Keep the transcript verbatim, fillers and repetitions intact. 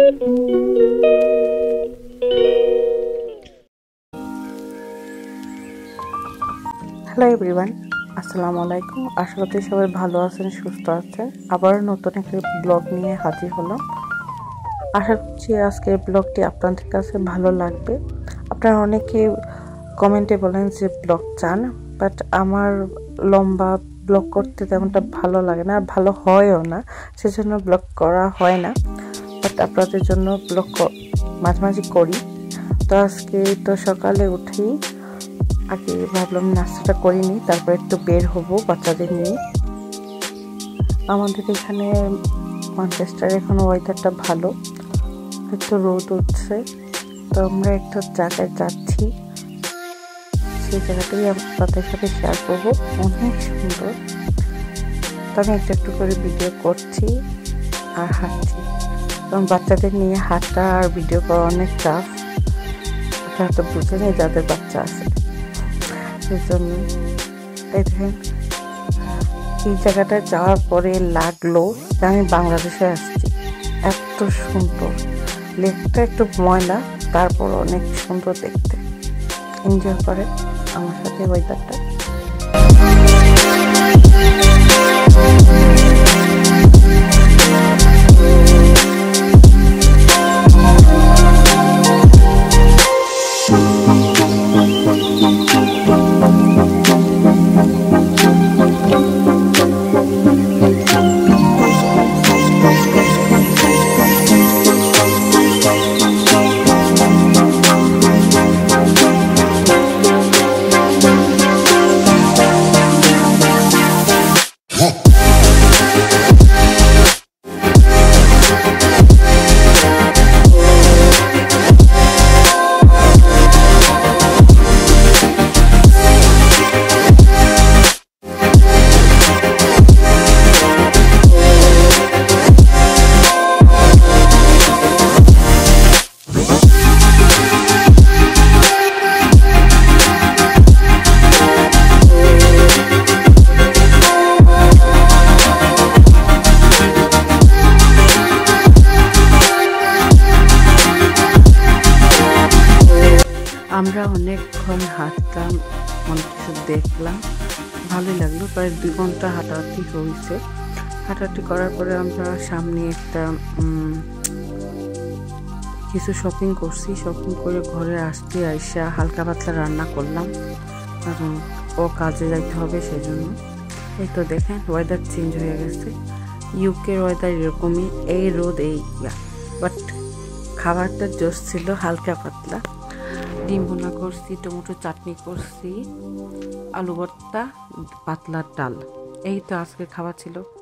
Hello everyone, আসসালামু আলাইকুম। আশা করি সবাই ভালো আছেন, সুস্থ আছেন। আবার নতুন একটি ব্লগ নিয়ে হাজির হলাম। আশা করছি আজকের ব্লগটি আপনাদের কাছে ভালো লাগবে। আপনারা অনেকে কমেন্টে বলেন যে ব্লগ চান, বাট আমার লম্বা ব্লগ করতে তেমনটা ভালো লাগে না, আর ভালো হয়ও না, সেজন্য ব্লগ করা হয় না। বাট আপনাদের জন্য ব্লগ মাঝে মাঝে করি। তো আজকে তো সকালে উঠেই আগে ভাবলাম নাস্তাটা করিনি, তারপর একটু বের হব বাচ্চাদের নিয়ে। আমাদের এখানে ম্যানচেস্টারে এখন ওয়েদারটা ভালো, একটু রোদ উঠছে। তো আমরা একটা জায়গায় যাচ্ছি, সেই জায়গাটাই আপনাদের সাথে শেয়ার করব। অনেক সুন্দর। তো আমি একটু একটু করে ভিডিও করছি আর হাঁটছি, কারণ বাচ্চাদের নিয়ে হাঁটা আর ভিডিও করা অনেক টাফ। আপনারা তো বুঝেনি যাদের বাচ্চা আছে, সেজন্য। দেখেন এই জায়গাটায় যাওয়ার পরে লাগলো যে আমি বাংলাদেশে আসছি। এত সুন্দর, লেকটা একটু ময়লা, তারপর অনেক সুন্দর দেখতে। এনজয় করে আমার সাথে ওয়েদারটা। আমরা অনেকক্ষণ হাঁটলাম, অনেক কিছু দেখলাম, ভালোই লাগলো। প্রায় দুই ঘন্টা হাঁটাহাঁটি হয়েছে। হাঁটাহাঁটি করার পরে আমরা সামনে একটা কিছু শপিং করছি। শপিং করে ঘরে আসতে আইসা হালকা পাতলা রান্না করলাম, কারণ ও কাজে যাইতে হবে সেজন্য। এই তো দেখেন ওয়েদার চেঞ্জ হয়ে গেছে। ইউকের ওয়েদার এরকমই, এই রোদ এই ইয়া, বাট খাবারটা জোশ ছিল, হালকা পাতলা। ডিম ভুনা করছি, টমেটো চাটনি করছি, আলু ভর্তা, পাতলা ডাল। এই তো আজকের খাবার ছিল।